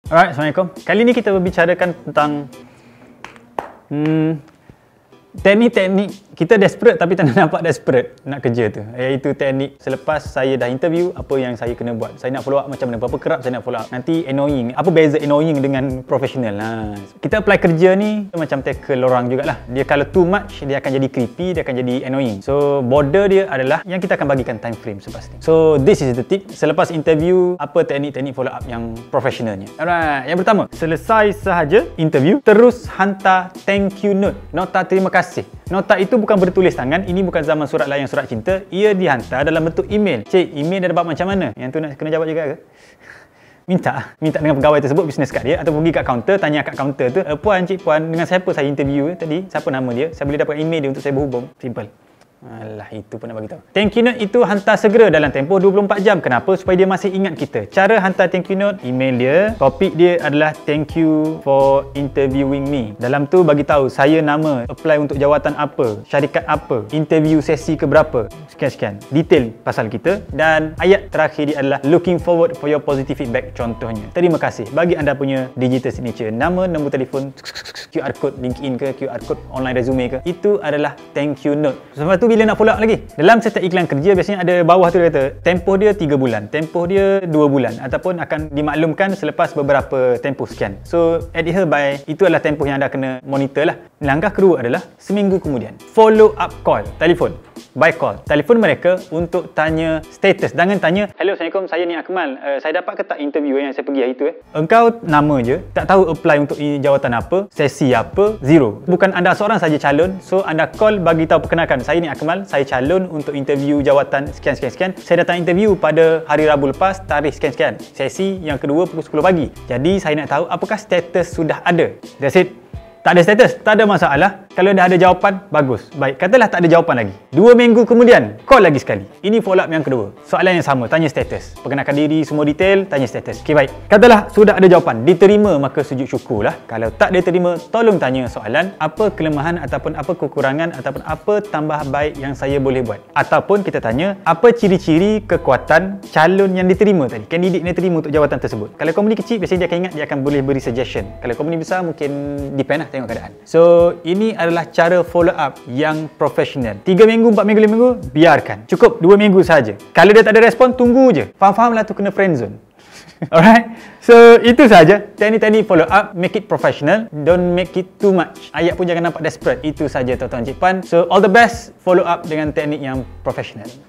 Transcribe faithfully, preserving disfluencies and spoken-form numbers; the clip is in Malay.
Alright, Assalamualaikum. Kali ni kita berbicarakan tentang hmm, teknik-teknik. Kita desperate tapi tak nampak desperate nak kerja tu, iaitu teknik selepas saya dah interview, apa yang saya kena buat. Saya nak follow up macam mana, berapa kerap saya nak follow up. Nanti annoying, apa beza annoying dengan professional? Ha. Kita apply kerja ni macam tackle orang jugalah. Dia kalau too much, dia akan jadi creepy, dia akan jadi annoying. So border dia adalah yang kita akan bagikan time frame sepasti. So this is the tip. Selepas interview, apa teknik-teknik follow up yang profesionalnya? Alright, yang pertama, selesai sahaja interview, terus hantar thank you note, nota terima kasih. Nota itu bukan bertulis tangan, ini bukan zaman surat layan, surat cinta. Ia dihantar dalam bentuk email. Cik, email dia dapat macam mana? Yang tu nak kena jawab juga ke? Minta, minta dengan pegawai tersebut business card dia, atau pergi kat kaunter, tanya kat kaunter tu, e, puan, cik puan, dengan siapa saya interview tadi? Siapa nama dia? Saya boleh dapat email dia untuk saya berhubung. Simple. Alah, itu pun nak bagi tahu. Thank you note itu hantar segera dalam tempoh dua puluh empat jam. Kenapa? Supaya dia masih ingat kita. Cara hantar thank you note, email dia, topik dia adalah thank you for interviewing me. Dalam tu bagi tahu saya nama, apply untuk jawatan apa, syarikat apa, interview sesi ke berapa, sekian-sekian. Detail pasal kita, dan ayat terakhir dia adalah looking forward for your positive feedback. Contohnya, terima kasih bagi anda punya digital signature, nama, nombor telefon, Q R code LinkedIn ke, Q R code online resume ke. Itu adalah thank you note. Sebab tu bila nak follow up lagi, dalam setiap iklan kerja biasanya ada bawah tu dia kata tempoh dia tiga bulan, tempoh dia dua bulan, ataupun akan dimaklumkan selepas beberapa tempoh sekian. So adhere by, itu adalah tempoh yang anda kena monitor lah. Langkah kedua adalah seminggu kemudian, follow up call, telefon, by call, telefon mereka untuk tanya status. Jangan tanya, hello, Assalamualaikum, saya ni Akmal, uh, saya dapat ke tak interview yang saya pergi hari tu eh? Engkau nama je, tak tahu apply untuk jawatan apa, sesi apa, zero. Bukan anda seorang saja calon, so anda call bagi tahu, perkenalkan, saya ni Akmal, saya calon untuk interview jawatan sekian-sekian-sekian. Saya datang interview pada hari Rabu lepas, tarikh sekian-sekian. Sesi yang kedua pukul sepuluh pagi. Jadi saya nak tahu apakah status sudah ada. That's it. Tak ada status, tak ada masalah. Kalau dah ada jawapan, bagus. Baik, katalah tak ada jawapan lagi. Dua minggu kemudian, call lagi sekali. Ini follow up yang kedua. Soalan yang sama, tanya status. Perkenalkan diri, semua detail, tanya status. Okey, baik. Katalah sudah ada jawapan, diterima, maka sujud syukurlah. Kalau tak diterima, tolong tanya soalan, apa kelemahan ataupun apa kekurangan ataupun apa tambah baik yang saya boleh buat. Ataupun kita tanya, apa ciri-ciri kekuatan calon yang diterima tadi, kandidat yang diterima untuk jawatan tersebut. Kalau company kecil, biasanya dia akan ingat, dia akan boleh beri suggestion. Kalau company besar, mungkin depend lah, tengok keadaan. So, ini adalah cara follow up yang profesional. tiga minggu, empat minggu, lima minggu, biarkan. Cukup dua minggu saja. Kalau dia tak ada respon, tunggu je. Faham-faham lah tu kena friendzone. Alright? So, itu saja. Teknik-teknik follow up, make it professional. Don't make it too much. Ayat pun jangan nampak desperate. Itu saja tuan-tuan cik puan. So, all the best, follow up dengan teknik yang profesional.